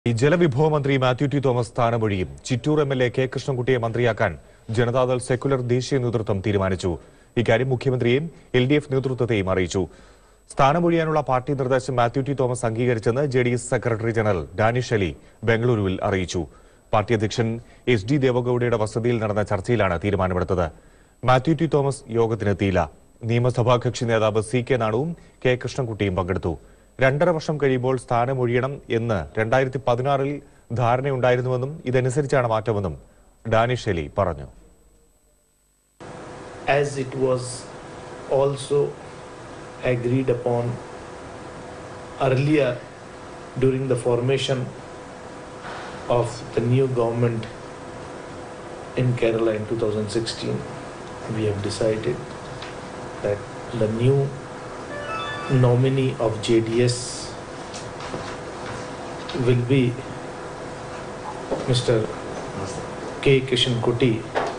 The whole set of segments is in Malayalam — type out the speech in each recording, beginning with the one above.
ജലവിഭവ മന്ത്രി മാത്യു ടി തോമസ് സ്ഥാനമൊഴിയും ചിറ്റൂർ എംഎൽഎ കെ കൃഷ്ണൻകുട്ടിയെ മന്ത്രിയാക്കാൻ ജനതാദൾ സെക്കുലർ ദേശീയ നേതൃത്വം തീരുമാനിച്ചു. ഇക്കാര്യം മുഖ്യമന്ത്രിയെയും LDF നേതൃത്വത്തെയും അറിയിച്ചു. സ്ഥാനമൊഴിയാനുള്ള പാർട്ടി നിർദ്ദേശം മാത്യു ടി തോമസ് അംഗീകരിച്ചെന്ന് JDS secretary general Danish Ali ബംഗളൂരുവിൽ അറിയിച്ചു. പാർട്ടി അധ്യക്ഷൻ SD ദേവഗൌഡയുടെ വസതിയിൽ നടന്ന ചർച്ചയിലാണ് തീരുമാനമെടുത്തത്. മാത്യു ടി തോമസ് യോഗത്തിനെത്തിയില്ല. നിയമസഭാ കക്ഷി നേതാവ് CK നാണുവും കെ കൃഷ്ണൻകുട്ടിയും പങ്കെടുത്തു. 2.5 വർഷം കഴിയുമ്പോൾ സ്ഥാനമൊഴിയണം എന്ന് 2016-ൽ ധാരണയുണ്ടായിരുന്നുവെന്നും ഇതനുസരിച്ചാണ് മാറ്റമെന്നും ഡാനിഷ് അലി പറഞ്ഞു. As it was also agreed upon earlier during the formation of the new government in Kerala in 2016, we have decided that the new nominee of JDS will be Mr. K. Krishnankutti.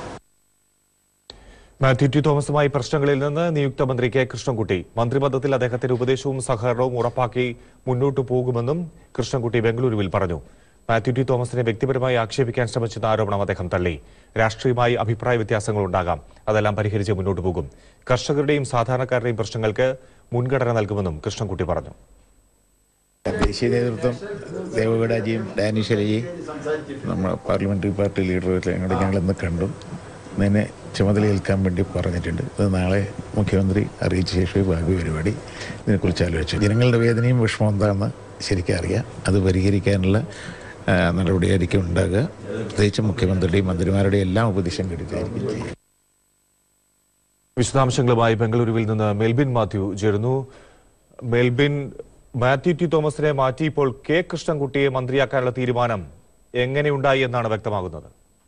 Mathew T തോമസുമായി പ്രശ്നങ്ങളിൽ നിന്ന് നിയുക്ത മന്ത്രി കെ കൃഷ്ണൻകുട്ടി മന്ത്രിപദത്തിൽ അദ്ദേഹത്തിന്റെ ഉപദേശവും സഹകരണവും ഉറപ്പാക്കി മുന്നോട്ടു പോകുമെന്നും കൃഷ്ണൻകുട്ടി ബംഗളൂരുവിൽ പറഞ്ഞു. മാത്യു ടി തോമസിനെ വ്യക്തിപരമായി ആക്ഷേപിക്കാൻ ശ്രമിച്ചെന്ന ആരോപണം അദ്ദേഹം തള്ളി. രാഷ്ട്രീയമായി അഭിപ്രായ വ്യത്യാസങ്ങൾ ഉണ്ടാകാം, അതെല്ലാം പരിഹരിച്ച് മുന്നോട്ടു പോകും. കർഷകരുടെയും സാധാരണക്കാരുടെയും പ്രശ്നങ്ങൾക്ക് മുൻഗണന നൽകുമെന്നും കൃഷ്ണൻകുട്ടി പറഞ്ഞു. ദേശീയ നേതൃത്വം ദേവഗൌഡജിയും ഡാനിഷ് അലിയും നമ്മുടെ പാർലമെന്ററി പാർട്ടി ലീഡറും ഞങ്ങൾ ഇന്ന് കണ്ടു. ഇതിനെ ചുമതലയേൽക്കാൻ വേണ്ടി പറഞ്ഞിട്ടുണ്ട്. അത് നാളെ മുഖ്യമന്ത്രി അറിയിച്ച ശേഷം ഭാവി പരിപാടി ഇതിനെക്കുറിച്ച് ആലോചിച്ചു. ജനങ്ങളുടെ വേദനയും വിഷമം എന്താണെന്ന് ശരിക്കും അറിയാം. അത് പരിഹരിക്കാനുള്ള നടപടിയായിരിക്കും ഉണ്ടാകുക. പ്രത്യേകിച്ച് മുഖ്യമന്ത്രിയുടെയും മന്ത്രിമാരുടെയും എല്ലാം ഉപദേശം കിട്ടിയിട്ടായിരിക്കും ചെയ്യുക. വിശദാംശങ്ങളുമായി ബംഗളൂരുവിൽ നിന്ന് മെൽബിൻ മാത്യു ചേരുന്നു. മെൽബിൻ, മാത്യു ടി തോമസിനെ മാറ്റി ഇപ്പോൾ കെ കൃഷ്ണൻകുട്ടിയെ മന്ത്രിയാക്കാനുള്ള തീരുമാനം എങ്ങനെയുണ്ടായി എന്നാണ് വ്യക്തമാകുന്നത്?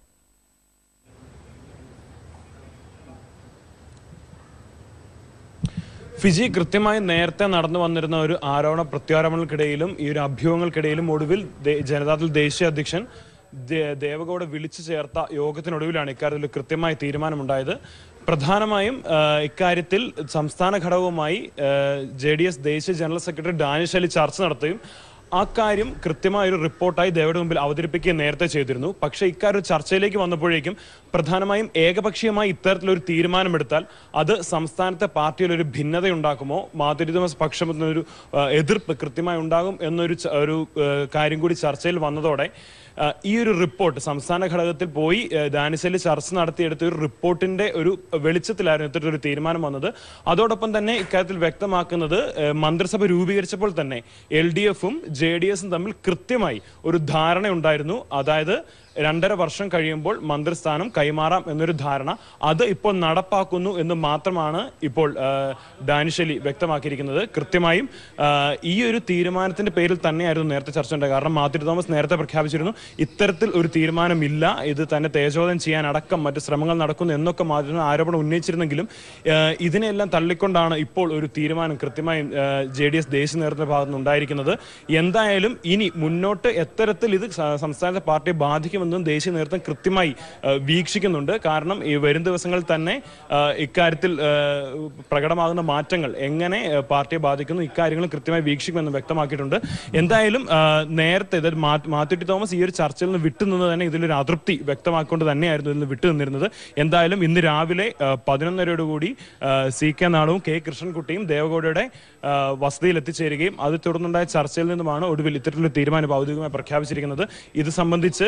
ഫിജി, കൃത്യമായി നേരത്തെ നടന്നു വന്നിരുന്ന ഒരു ആരോപണ പ്രത്യാരോപണങ്ങൾക്കിടയിലും ഈ ഒരു അഭ്യൂഹങ്ങൾക്കിടയിലും ഒടുവിൽ ജനതാദൾ ദേശീയ അധ്യക്ഷൻ ദേവഗൌഡ വിളിച്ചു ചേർത്ത യോഗത്തിനൊടുവിലാണ് ഇക്കാര്യത്തിൽ കൃത്യമായ തീരുമാനമുണ്ടായത്. പ്രധാനമായും ഇക്കാര്യത്തിൽ സംസ്ഥാന ഘടകവുമായി JDS ദേശീയ ജനറൽ സെക്രട്ടറി ഡാനിഷ് അലി ചർച്ച നടത്തുകയും അക്കാര്യം കൃത്യമായൊരു റിപ്പോർട്ടായി ദേവയുടെ മുമ്പിൽ അവതരിപ്പിക്കുകയും നേരത്തെ ചെയ്തിരുന്നു. പക്ഷേ ഇക്കാര്യം ചർച്ചയിലേക്ക് വന്നപ്പോഴേക്കും പ്രധാനമായും ഏകപക്ഷീയമായി ഇത്തരത്തിലൊരു തീരുമാനമെടുത്താൽ അത് സംസ്ഥാനത്തെ പാർട്ടിയിൽ ഒരു ഭിന്നതയുണ്ടാക്കുമോ, മാത്യു ടി തോമസ് പക്ഷമെന്നൊരു എതിർപ്പ് കൃത്യമായി ഉണ്ടാകും എന്നൊരു കാര്യം കൂടി ചർച്ചയിൽ വന്നതോടെ ഈ ഒരു റിപ്പോർട്ട് സംസ്ഥാന ഘടകത്തിൽ പോയി ഡാനിഷ് അലി ചർച്ച നടത്തിയെടുത്ത ഒരു റിപ്പോർട്ടിന്റെ ഒരു വെളിച്ചത്തിലായിരുന്നു ഇത്തരത്തിലൊരു തീരുമാനം വന്നത്. തന്നെ ഇക്കാര്യത്തിൽ വ്യക്തമാക്കുന്നത് മന്ത്രിസഭ രൂപീകരിച്ചപ്പോൾ തന്നെ LDFും JDSും തമ്മിൽ കൃത്യമായി ഒരു ധാരണയുണ്ടായിരുന്നു. അതായത് 2.5 വർഷം കഴിയുമ്പോൾ മന്ത്രിസ്ഥാനം കൈമാറാം എന്നൊരു ധാരണ, അത് ഇപ്പോൾ നടപ്പാക്കുന്നു എന്ന് മാത്രമാണ് ഇപ്പോൾ ഡാനിഷ് അലി വ്യക്തമാക്കിയിരിക്കുന്നത്. കൃത്യമായും ഈ ഒരു തീരുമാനത്തിന്റെ പേരിൽ തന്നെയായിരുന്നു നേരത്തെ ചർച്ച ഉണ്ടായത്. കാരണം മാത്യു ടി തോമസ് നേരത്തെ പ്രഖ്യാപിച്ചിരുന്നു ഇത്തരത്തിൽ ഒരു തീരുമാനമില്ല, ഇത് തന്നെ തേജോധനം ചെയ്യാൻ അടക്കം മറ്റ് ശ്രമങ്ങൾ നടക്കുന്നു എന്നൊക്കെ മാധ്യമ ആരോപണം ഉന്നയിച്ചിരുന്നെങ്കിലും ഇതിനെല്ലാം തള്ളിക്കൊണ്ടാണ് ഇപ്പോൾ ഒരു തീരുമാനം കൃത്യമായും JDS ദേശീയ നേതൃത്വ ഭാഗത്തുനിന്ന് ഉണ്ടായിരിക്കുന്നത്. എന്തായാലും ഇനി മുന്നോട്ട് എത്തരത്തിൽ ഇത് സംസ്ഥാനത്തെ പാർട്ടിയെ ബാധിക്കും ദേശീയ നേതൃത്വം കൃത്യമായി വീക്ഷിക്കുന്നുണ്ട്. കാരണം ഈ വരും ദിവസങ്ങളിൽ തന്നെ ഇക്കാര്യത്തിൽ പ്രകടമാകുന്ന മാറ്റങ്ങൾ എങ്ങനെ പാർട്ടിയെ ബാധിക്കുന്നു ഇക്കാര്യങ്ങൾ കൃത്യമായി വീക്ഷിക്കുമെന്ന് വ്യക്തമാക്കിയിട്ടുണ്ട്. എന്തായാലും നേരത്തെ മാത്യു ടി തോമസ് ഈ ഒരു ചർച്ചയിൽ നിന്ന് വിട്ടുനിന്ന് തന്നെ ഇതിലൊരു അതൃപ്തി വ്യക്തമാക്കിക്കൊണ്ട് തന്നെയായിരുന്നു ഇതിൽ നിന്ന് വിട്ടുനിന്നിരുന്നത്. എന്തായാലും ഇന്ന് രാവിലെ 11:30 CK നാണുവും കെ കൃഷ്ണൻകുട്ടിയും ദേവഗൌഡയുടെ വസതിയിൽ എത്തിച്ചേരുകയും അത് തുടർന്നുണ്ടായ ചർച്ചയിൽ നിന്നുമാണ് ഒടുവിൽ ഇത്തരത്തിലൊരു തീരുമാനം ഔദ്യോഗികമായി പ്രഖ്യാപിച്ചിരിക്കുന്നത്. ഇത് സംബന്ധിച്ച്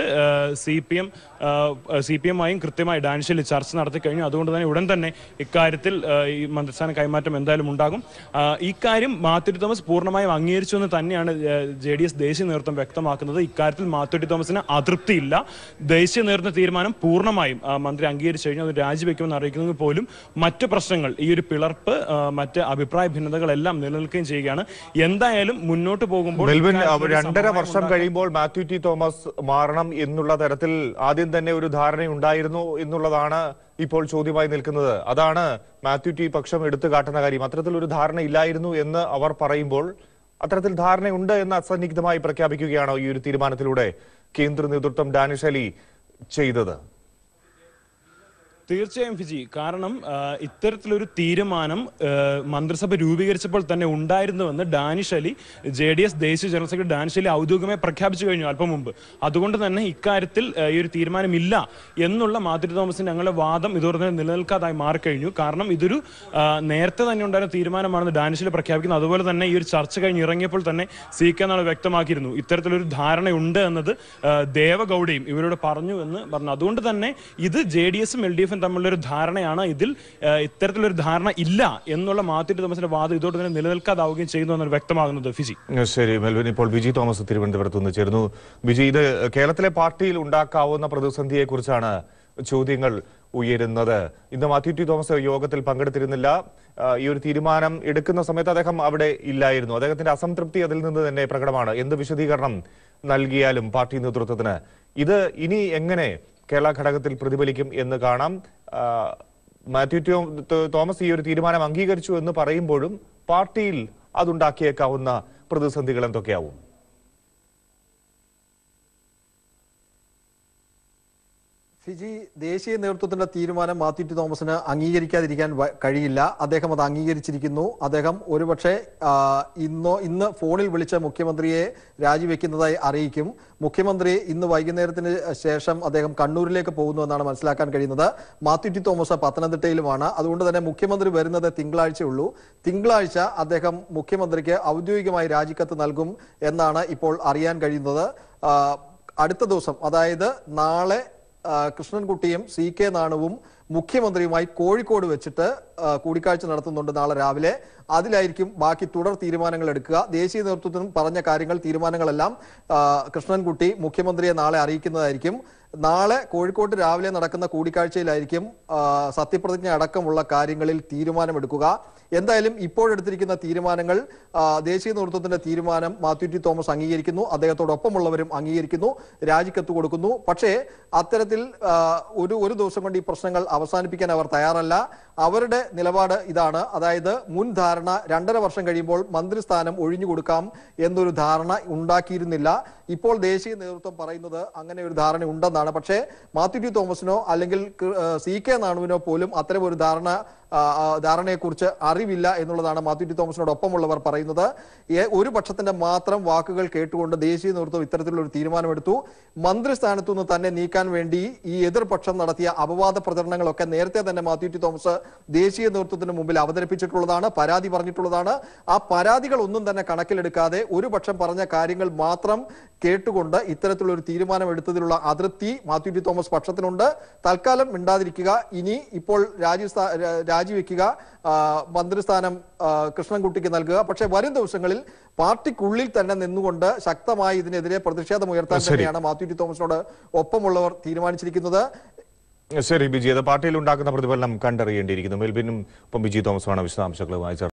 CPM-ആയും കൃത്യമായി ഡാനിഷ് അലി ചർച്ച നടത്തി കഴിഞ്ഞു. അതുകൊണ്ട് തന്നെ ഉടൻ തന്നെ ഇക്കാര്യത്തിൽ ഈ മന്ത്രിസ്ഥാന കൈമാറ്റം എന്തായാലും ഉണ്ടാകും. ഇക്കാര്യം മാത്യു ടി തോമസ് പൂർണ്ണമായും അംഗീകരിച്ചു എന്ന് തന്നെയാണ് JDS ദേശീയ നേതൃത്വം വ്യക്തമാക്കുന്നത്. ഇക്കാര്യത്തിൽ മാത്യു ടി തോമസിന് അതൃപ്തിയില്ല. ദേശീയ നേതൃത്വ തീരുമാനം പൂർണ്ണമായും മന്ത്രി അംഗീകരിച്ചു കഴിഞ്ഞാൽ അത് രാജിവെക്കുമെന്ന് അറിയിക്കുന്നത് പോലും മറ്റ് പ്രശ്നങ്ങൾ, ഈ ഒരു പിളർപ്പ്, മറ്റ് അഭിപ്രായ ഭിന്നതകളെല്ലാം നിലനിൽക്കുകയും ചെയ്യുകയാണ്. എന്തായാലും മുന്നോട്ട് പോകുമ്പോൾ 2.5 വർഷം കഴിയുമ്പോൾ മാത്യു ടി തോമസ് മാറണം എന്നുള്ള തരത്തിൽ ആദ്യം തന്നെ ഒരു ധാരണയുണ്ടായിരുന്നു എന്നുള്ളതാണ് ഇപ്പോൾ ചോദ്യമായി നിൽക്കുന്നത്. അതാണ് മാത്യു ടി പക്ഷം എടുത്തു കാട്ടുന്ന കാര്യം. അത്തരത്തിലൊരു ധാരണ ഇല്ലായിരുന്നു എന്ന് അവർ പറയുമ്പോൾ അത്തരത്തിൽ ധാരണയുണ്ട് എന്ന് അസന്നിഗ്ധമായി പ്രഖ്യാപിക്കുകയാണോ ഈ ഒരു തീരുമാനത്തിലൂടെ കേന്ദ്ര നേതൃത്വം ഡാനിഷ് അലി ചെയ്തത്? തീർച്ചയായും ഫിജി, കാരണം ഇത്തരത്തിലൊരു തീരുമാനം മന്ത്രിസഭ രൂപീകരിച്ചപ്പോൾ തന്നെ ഉണ്ടായിരുന്നുവെന്ന് ഡാനിഷ് അലി, JDS ദേശീയ ജനറൽ സെക്രട്ടറി ഡാനിഷ് അലി ഔദ്യോഗികമായി പ്രഖ്യാപിച്ചു കഴിഞ്ഞു അല്പം മുമ്പ്. അതുകൊണ്ട് തന്നെ ഇക്കാര്യത്തിൽ ഈ ഒരു തീരുമാനമില്ല എന്നുള്ള മാത്യു തോമസിന്റെ ഞങ്ങളുടെ വാദം ഇതോടെ തന്നെ നിലനിൽക്കാതായി മാറിക്കഴിഞ്ഞു. കാരണം ഇതൊരു നേരത്തെ തന്നെ ഉണ്ടായിരുന്ന തീരുമാനമാണെന്ന് ഡാനിഷ് അലി പ്രഖ്യാപിക്കുന്നത്. അതുപോലെ തന്നെ ഈ ഒരു ചർച്ച കഴിഞ്ഞ് ഇറങ്ങിയപ്പോൾ തന്നെ CK നാളെ വ്യക്തമാക്കിയിരുന്നു ഇത്തരത്തിലൊരു ധാരണയുണ്ട് എന്നത്. ദേവഗൌഡയും ഇവരോട് പറഞ്ഞു എന്ന് പറഞ്ഞു. അതുകൊണ്ട് തന്നെ ഇത് JDSഉം LDFും തമ്മിലൊരു ധാരണയാണ്. ഇതിൽ ഇത്തരത്തിലൊരു ധാരണ ഇല്ല എന്നുള്ള മാത്യു തോമസിന്റെ വാദം ഇതോടെ തന്നെ നിലനിൽക്കാതാവുകയും ചെയ്യുന്നു എന്നാണ് വ്യക്തമാകുന്നത്. ഫിജി. ശരി മെൽവിൻ, ഇപ്പോൾ ബിജി തോമസ് തിരുവനന്തപുരത്ത് നിന്ന് ചേർന്നു. ബിജി, ഇത് കേരളത്തിലെ പാർട്ടിയിൽ ഉണ്ടാക്കാവുന്ന പ്രതിസന്ധിയെ കുറിച്ചാണ് ചോദ്യങ്ങൾ ഉയരുന്നത്. ഇന്ന് മാത്യു തോമസ് യോഗത്തിൽ പങ്കെടുത്തിരുന്നില്ല. ഈ ഒരു തീരുമാനം എടുക്കുന്ന സമയത്ത് അദ്ദേഹം അവിടെ ഇല്ലായിരുന്നു. അദ്ദേഹത്തിന്റെ അസംതൃപ്തി അതിൽ നിന്ന് തന്നെ പ്രകടമാണ്. എന്ത് വിശദീകരണം നൽകിയാലും പാർട്ടി നേതൃത്വത്തിന് ഇത് ഇനി എങ്ങനെ കേരള ഘടകത്തിൽ പ്രതിഫലിക്കും എന്ന് കാണാം. മാത്യു തോമസ് ഈ ഒരു തീരുമാനം അംഗീകരിച്ചു എന്ന് പറയുമ്പോഴും പാർട്ടിയിൽ അതുണ്ടാക്കിയേക്കാവുന്ന പ്രതിസന്ധികൾ എന്തൊക്കെയാവും? ഫിജി, ദേശീയ നേതൃത്വത്തിന്റെ തീരുമാനം മാത്യു തോമസിന് അംഗീകരിക്കാതിരിക്കാൻ കഴിയില്ല. അദ്ദേഹം അത് അംഗീകരിച്ചിരിക്കുന്നു. അദ്ദേഹം ഒരുപക്ഷെ ഇന്ന് ഫോണിൽ വിളിച്ച മുഖ്യമന്ത്രിയെ രാജിവെക്കുന്നതായി അറിയിക്കും. മുഖ്യമന്ത്രി ഇന്ന് വൈകുന്നേരത്തിന് ശേഷം അദ്ദേഹം കണ്ണൂരിലേക്ക് പോകുന്നു എന്നാണ് മനസ്സിലാക്കാൻ കഴിയുന്നത്. മാത്യു തോമസ് പത്തനംതിട്ടയിലുമാണ്. അതുകൊണ്ട് തന്നെ മുഖ്യമന്ത്രി വരുന്നത് തിങ്കളാഴ്ചയുള്ളൂ. തിങ്കളാഴ്ച അദ്ദേഹം മുഖ്യമന്ത്രിക്ക് ഔദ്യോഗികമായി രാജിക്കത്ത് നൽകും എന്നാണ് ഇപ്പോൾ അറിയാൻ കഴിയുന്നത്. അടുത്ത ദിവസം, അതായത് നാളെ കൃഷ്ണൻകുട്ടിയും CK നാണുവും മുഖ്യമന്ത്രിയുമായി കോഴിക്കോട് വെച്ചിട്ട് കൂടിക്കാഴ്ച നടത്തുന്നുണ്ട് നാളെ രാവിലെ. അതിലായിരിക്കും ബാക്കി തുടർ തീരുമാനങ്ങൾ എടുക്കുക. ദേശീയ നേതൃത്വത്തിനും പറഞ്ഞ കാര്യങ്ങൾ, തീരുമാനങ്ങളെല്ലാം കൃഷ്ണൻകുട്ടി മുഖ്യമന്ത്രിയെ നാളെ അറിയിക്കുന്നതായിരിക്കും. നാളെ കോഴിക്കോട്ട് രാവിലെ നടക്കുന്ന കൂടിക്കാഴ്ചയിലായിരിക്കും സത്യപ്രതിജ്ഞ അടക്കമുള്ള കാര്യങ്ങളിൽ തീരുമാനമെടുക്കുക. എന്തായാലും ഇപ്പോഴെടുത്തിരിക്കുന്ന തീരുമാനങ്ങൾ, ദേശീയ നേതൃത്വത്തിന്റെ തീരുമാനം മാത്യു തോമസ് അംഗീകരിക്കുന്നു. അദ്ദേഹത്തോടൊപ്പമുള്ളവരും അംഗീകരിക്കുന്നു, രാജിക്കത്ത് കൊടുക്കുന്നു. പക്ഷേ അത്തരത്തിൽ ഒരു ദിവസം കൊണ്ട് ഈ പ്രശ്നങ്ങൾ അവസാനിപ്പിക്കാൻ അവർ തയ്യാറല്ല. അവരുടെ നിലപാട് ഇതാണ്. അതായത് മുൻ ധാരണ 2.5 വർഷം കഴിയുമ്പോൾ മന്ത്രിസ്ഥാനം ഒഴിഞ്ഞുകൊടുക്കാം എന്നൊരു ധാരണ ഉണ്ടാക്കിയിരുന്നില്ല. ഇപ്പോൾ ദേശീയ നേതൃത്വം പറയുന്നത് അങ്ങനെ ഒരു ധാരണ ഉണ്ടെന്നാണ്. പക്ഷേ മാത്യു തോമസിനോ അല്ലെങ്കിൽ CK നാണുവിനോ പോലും അത്തരം ഒരു ധാരണയെക്കുറിച്ച് അറിവില്ല എന്നുള്ളതാണ് മാത്യു തോമസിനോടൊപ്പമുള്ളവർ പറയുന്നത്. ഒരു പക്ഷത്തിന്റെ മാത്രം വാക്കുകൾ കേട്ടുകൊണ്ട് ദേശീയ നേതൃത്വം ഇത്തരത്തിലുള്ള ഒരു തീരുമാനമെടുത്തു. മന്ത്രിസ്ഥാനത്തു നിന്ന് തന്നെ നീക്കാൻ വേണ്ടി ഈ എതിർപക്ഷം നടത്തിയ അപവാദ പ്രചരണങ്ങളൊക്കെ നേരത്തെ തന്നെ മാത്യു തോമസ് ദേശീയ നേതൃത്വത്തിന് മുമ്പിൽ അവതരിപ്പിച്ചിട്ടുള്ളതാണ്, പരാതി പറഞ്ഞിട്ടുള്ളതാണ്. ആ പരാതികൾ ഒന്നും തന്നെ കണക്കിലെടുക്കാതെ ഒരു പക്ഷം പറഞ്ഞ കാര്യങ്ങൾ മാത്രം കേട്ടുകൊണ്ട് ഇത്തരത്തിലുള്ള ഒരു തീരുമാനം എടുത്തതിലുള്ള അതൃപ്തി മാത്യു തോമസ് പക്ഷത്തിനുണ്ട്. തൽക്കാലം മിണ്ടാതിരിക്കുക, ഇനി ഇപ്പോൾ രാജിവെക്കുക, മന്ത്രിസ്ഥാനം കൃഷ്ണൻകുട്ടിക്ക് നൽകുക. പക്ഷേ വരും ദിവസങ്ങളിൽ പാർട്ടിക്കുള്ളിൽ തന്നെ നിന്നുകൊണ്ട് ശക്തമായി ഇതിനെതിരെ പ്രതിഷേധം ഉയർത്താൻ തന്നെയാണ് മാത്യു തോമസിനോട് ഒപ്പമുള്ളവർ തീരുമാനിച്ചിരിക്കുന്നത്. ശരി ബിജി, അത് പാർട്ടിയിൽ ഉണ്ടാക്കുന്ന പ്രതിഫലനം കണ്ടറിയേണ്ടിയിരിക്കുന്നു. മെൽബിനും ഒപ്പം ബിജി തോമസുമാണ് വിശദാംശങ്ങളുമായി